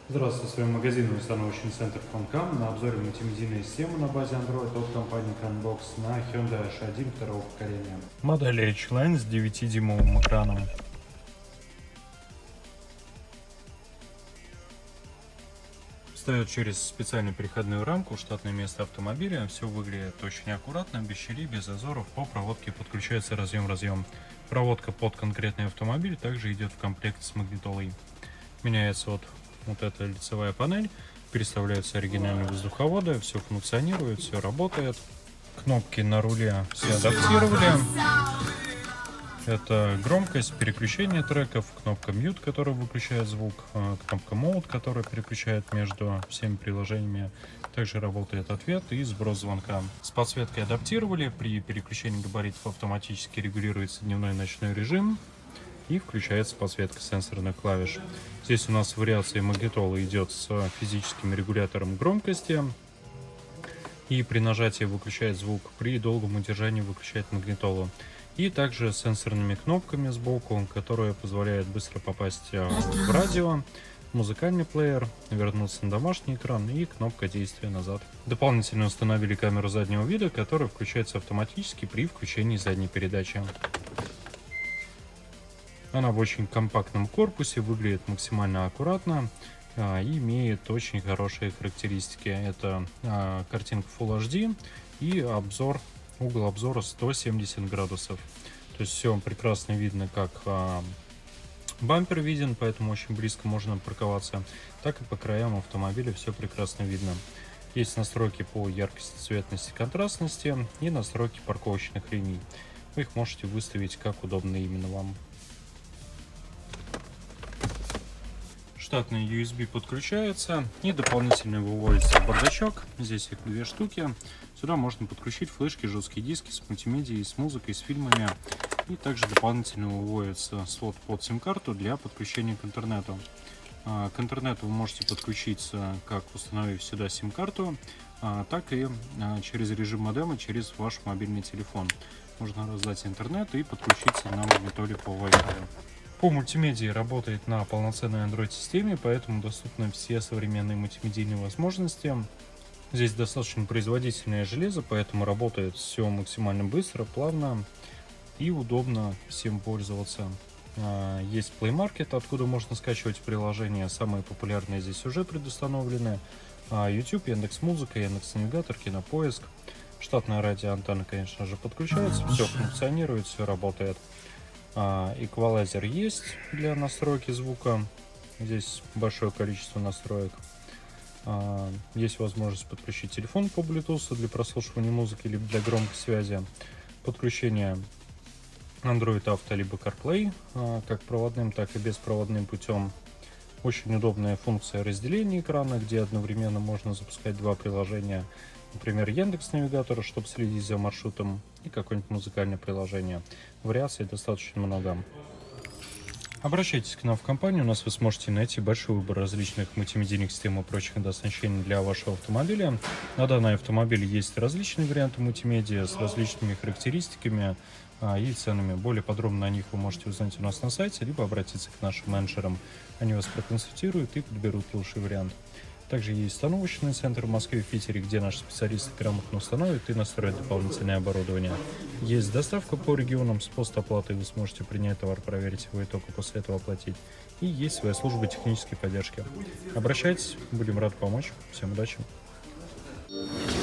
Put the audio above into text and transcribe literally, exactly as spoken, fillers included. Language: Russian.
Здравствуйте, с вами магазин и установочный центр Фонкам. На обзоре мультимедийной системы на базе Android от компании Canbox на Hyundai эйч один второго поколения. Модель H-Line с девятидюймовым экраном. Встает через специальную переходную рамку в штатное место автомобиля. Все выглядит очень аккуратно, без щелей, без зазоров. По проводке подключается разъем-разъем. Проводка под конкретный автомобиль также идет в комплекте с магнитолой. Меняется вот, вот эта лицевая панель. Переставляются оригинальные воздуховоды. Все функционирует, все работает. Кнопки на руле все адаптировали. Это громкость, переключение треков, кнопка Mute, которая выключает звук, кнопка Mode, которая переключает между всеми приложениями. Также работает ответ и сброс звонка. С подсветкой адаптировали. При переключении габаритов автоматически регулируется дневной и ночной режим. И включается подсветка сенсорных клавиш. Здесь у нас вариация магнитолы идет с физическим регулятором громкости. И при нажатии выключает звук, при долгом удержании выключает магнитолу. И также сенсорными кнопками сбоку, которые позволяют быстро попасть в радио, музыкальный плеер, вернуться на домашний экран и кнопка действия назад. Дополнительно установили камеру заднего вида, которая включается автоматически при включении задней передачи. Она в очень компактном корпусе, выглядит максимально аккуратно а, и имеет очень хорошие характеристики. Это а, картинка Full эйч ди и обзор, угол обзора сто семьдесят градусов. То есть все прекрасно видно, как а, бампер виден, поэтому очень близко можно парковаться, так и по краям автомобиля все прекрасно видно. Есть настройки по яркости, цветности, контрастности и настройки парковочных линий. Вы их можете выставить как удобно именно вам. Штатный ю эс би подключается и дополнительно выводится в бардачок. Здесь их две штуки. Сюда можно подключить флешки, жесткие диски с мультимедией, с музыкой, с фильмами. И также дополнительно выводится слот под сим-карту для подключения к интернету. К интернету вы можете подключиться, как установив сюда сим-карту, так и через режим модема, через ваш мобильный телефон. Можно раздать интернет и подключиться на магнитоле по Wi-Fi. По мультимедии работает на полноценной Android-системе, поэтому доступны все современные мультимедийные возможности. Здесь достаточно производительное железо, поэтому работает все максимально быстро, плавно и удобно всем пользоваться. Есть Play Market, откуда можно скачивать приложения. Самые популярные здесь уже предустановлены. YouTube, Яндекс.Музыка, Яндекс.Навигатор, Кинопоиск. Штатная радиоантенна, конечно же, подключается, все функционирует, все работает. Эквалайзер есть для настройки звука. Здесь большое количество настроек. Есть возможность подключить телефон по Bluetooth для прослушивания музыки либо для громкой связи. Подключение Android Auto либо CarPlay как проводным, так и беспроводным путем. Очень удобная функция разделения экрана, где одновременно можно запускать два приложения. Например, Яндекс.Навигатор, чтобы следить за маршрутом, и какое-нибудь музыкальное приложение. Вариаций достаточно много. Обращайтесь к нам в компанию, у нас вы сможете найти большой выбор различных мультимедийных систем и прочих оснащений для вашего автомобиля. На данный автомобиль есть различные варианты мультимедиа с различными характеристиками и ценами. Более подробно о них вы можете узнать у нас на сайте, либо обратиться к нашим менеджерам. Они вас проконсультируют и подберут лучший вариант. Также есть установочный центр в Москве и в Питере, где наши специалисты грамотно установят и настроят дополнительное оборудование. Есть доставка по регионам с постоплатой, вы сможете принять товар, проверить его и только после этого оплатить. И есть своя служба технической поддержки. Обращайтесь, будем рады помочь. Всем удачи!